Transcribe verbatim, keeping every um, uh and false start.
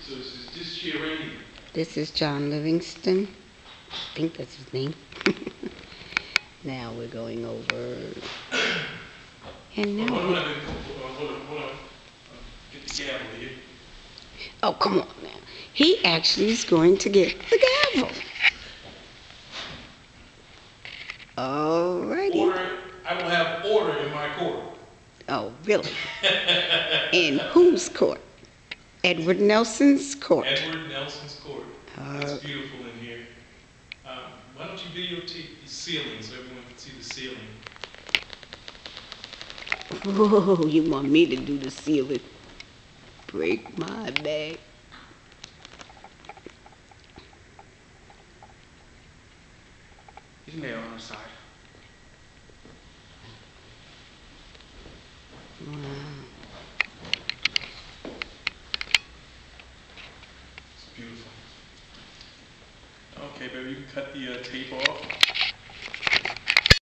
So is this chair Randy? This is John Livingston. I think that's his name. Now we're going over. And now. Hold on, hold on, hold on, hold on. Get the gavel here. Oh, come on now. He actually is going to get the gavel. Alrighty. Order. I will have order in my court. Oh, really? In whose court? Edward Nelson's court. Edward Nelson's court. Uh, It's beautiful in here. Um, why don't you videotape the ceiling so everyone can see the ceiling? Oh, you want me to do the ceiling? Break my back. His nail on the side. Wow. It's beautiful. Okay, baby, you can cut the uh, tape off.